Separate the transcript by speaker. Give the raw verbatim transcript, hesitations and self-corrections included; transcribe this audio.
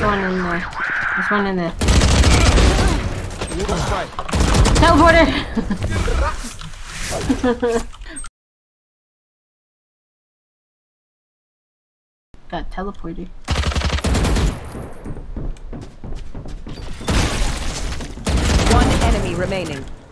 Speaker 1: one in there. There's one in there. Teleporter! Got teleported.
Speaker 2: One enemy remaining.